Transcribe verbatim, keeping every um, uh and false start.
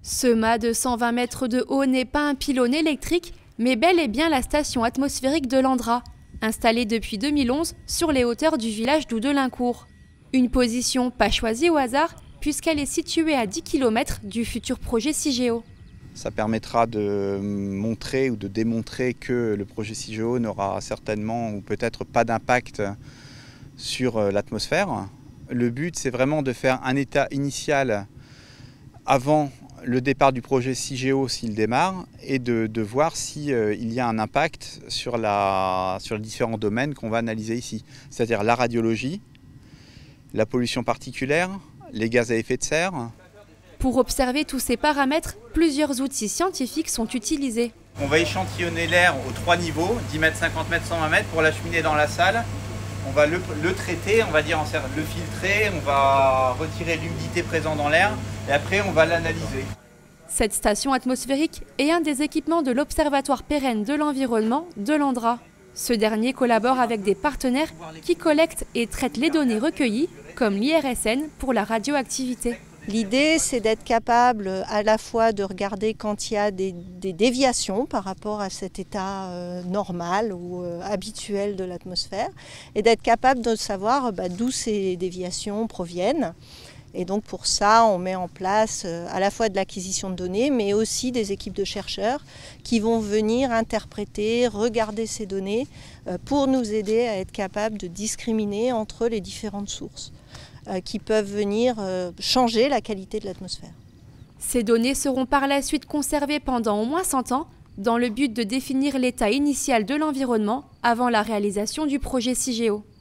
Ce mât de cent vingt mètres de haut n'est pas un pylône électrique, mais bel et bien la station atmosphérique de Landrat, installée depuis deux mille onze sur les hauteurs du village d'Oudelincourt. Une position pas choisie au hasard, puisqu'elle est située à dix kilomètres du futur projet Cigéo. Ça permettra de montrer ou de démontrer que le projet Cigéo n'aura certainement ou peut-être pas d'impact sur l'atmosphère. Le but, c'est vraiment de faire un état initial avant le départ du projet Cigéo s'il démarre et de, de voir s'il euh, y a un impact sur, la, sur les différents domaines qu'on va analyser ici. C'est-à-dire la radiologie, la pollution particulière, les gaz à effet de serre. Pour observer tous ces paramètres, plusieurs outils scientifiques sont utilisés. On va échantillonner l'air aux trois niveaux, dix mètres, cinquante mètres, cent vingt mètres, pour l'acheminer dans la salle. On va le, le traiter, on va dire le filtrer, on va retirer l'humidité présente dans l'air et après on va l'analyser. Cette station atmosphérique est un des équipements de l'Observatoire pérenne de l'environnement de Landrat. Ce dernier collabore avec des partenaires qui collectent et traitent les données recueillies, comme l'I R S N pour la radioactivité. L'idée, c'est d'être capable à la fois de regarder quand il y a des, des déviations par rapport à cet état euh, normal ou euh, habituel de l'atmosphère et d'être capable de savoir bah, d'où ces déviations proviennent. Et donc pour ça, on met en place euh, à la fois de l'acquisition de données, mais aussi des équipes de chercheurs qui vont venir interpréter, regarder ces données euh, pour nous aider à être capables de discriminer entre les différentes sources qui peuvent venir changer la qualité de l'atmosphère. Ces données seront par la suite conservées pendant au moins cent ans dans le but de définir l'état initial de l'environnement avant la réalisation du projet Cigéo.